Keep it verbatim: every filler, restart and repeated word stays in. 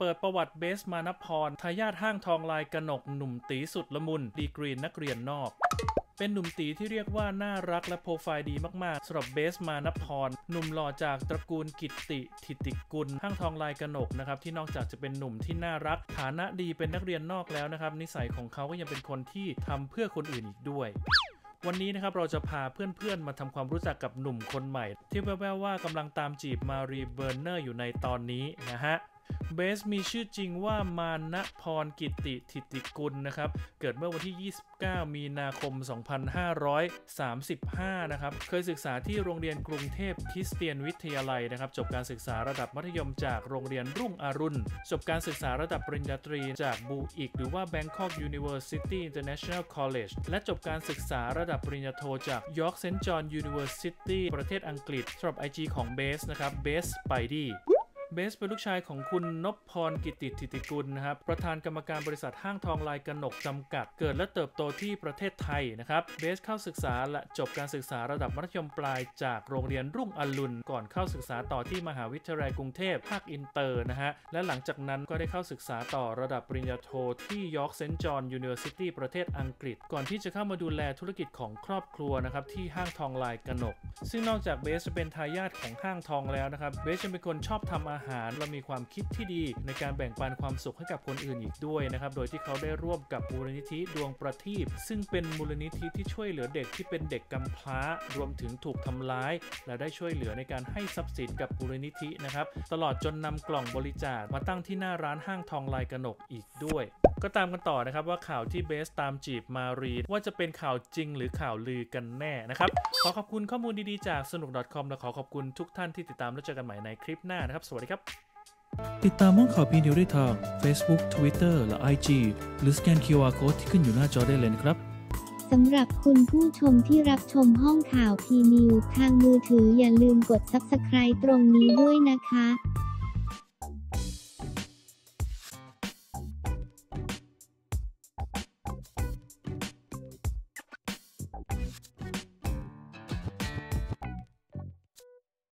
ปิดประวัติเบสมานพรทายาทห้างทองลายกนกหนุ่มตีสุดละมุนดีกรีนักเรียนนอกเป็นหนุ่มตีที่เรียกว่าน่ารักและโปรไฟล์ดีมากๆสำหรับเบสมานพรหนุ่มหล่อจากตระกูลกิตติถิติกุลห้างทองลายกนกนะครับที่นอกจากจะเป็นหนุ่มที่น่ารักฐานะดีเป็นนักเรียนนอกแล้วนะครับนิสัยของเขาก็ยังเป็นคนที่ทำเพื่อคนอื่นอีกด้วยวันนี้นะครับเราจะพาเพื่อนๆมาทำความรู้จักกับหนุ่มคนใหม่ที่แว่วๆว่ากำลังตามจีบมารีเบอร์เนอร์อยู่ในตอนนี้นะฮะเบสมีชื่อจริงว่ามานพรกิตติถิติกุลนะครับเกิดเมื่อวันที่ยี่สิบเก้ามีนาคมสองพันห้าร้อยสามสิบห้านะครับเคยศึกษาที่โรงเรียนกรุงเทพคริสเตียนวิทยาลัยนะครับจบการศึกษาระดับมัธยมจากโรงเรียนรุ่งอรุณจบการศึกษาระดับปริญญาตรีจากบูอิกหรือว่า Bangkok University International College และจบการศึกษาระดับปริญญาโทจาก York เซนต์ John University ประเทศอังกฤษสำหรับ ไอ จี ของเบสนะครับเบสไปดี้เบสเป็นลูกชายของคุณนพพรกิตติถิติกุลนะครับประธานกรรมการบริษัทห้างทองลายกนกจำกัดเกิดและเติบโตที่ประเทศไทยนะครับเบสเข้าศึกษาและจบการศึกษาระดับมัธยมปลายจากโรงเรียนรุ่งอรุณก่อนเข้าศึกษาต่อที่มหาวิทยาลัยกรุงเทพภาคอินเตอร์นะฮะและหลังจากนั้นก็ได้เข้าศึกษาต่อระดับปริญญาโทที่ York เซนต์ John University ประเทศอังกฤษก่อนที่จะเข้ามาดูแลธุรกิจของครอบครัวนะครับที่ห้างทองลายกนกซึ่งนอกจากเบสจะเป็นทายาทของห้างทองแล้วนะครับเบสยังเป็นคนชอบทำอาหารและมีความความคิดที่ดีในการแบ่งปันความสุขให้กับคนอื่นอีกด้วยนะครับโดยที่เขาได้ร่วมกับมูลนิธิดวงประทีปซึ่งเป็นมูลนิธิที่ช่วยเหลือเด็กที่เป็นเด็กกำพร้ารวมถึงถูกทำร้ายและได้ช่วยเหลือในการให้ทรัพย์สินกับมูลนิธินะครับตลอดจนนำกล่องบริจาคมาตั้งที่หน้าร้านห้างทองลายกนกอีกด้วยก็ตามกันต่อนะครับว่าข่าวที่เบสตามจีบมารีว่าจะเป็นข่าวจริงหรือข่าวลือกันแน่นะครับขอขอบคุณข้อมูลดีๆจากสนุก .com และขอขอบคุณทุกท่านที่ติดตามและเจอกันใหม่ในคลิปหน้านะครับสวัสดีครับติดตามห้องข่าวพีนิวได้ทาง Facebook Twitter และ ไอ จี หรือสแกน คิว อาร์ Code ที่ขึ้นอยู่หน้าจอได้เลยนะครับสำหรับคุณผู้ชมที่รับชมห้องข่าวพีนิวทางมือถืออย่าลืมกด ซับสไครบ์ ตรงนี้ด้วยนะคะ